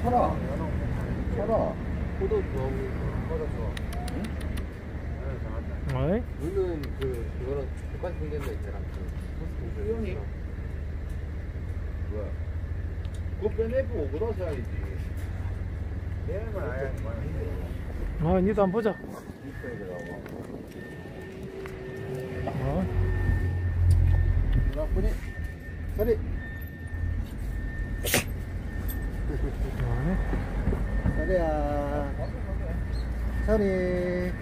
쳐라. 쳐라. 포도 좋아하고 맞았어. 응? 어이? 물은 그거랑 똑같이 생겼네 걔랑 그 수영이? 왜? 그거 빼내고 오그라 사야지. 니도 한번 보자. 나쁘니? 서리. 서리야. 서리.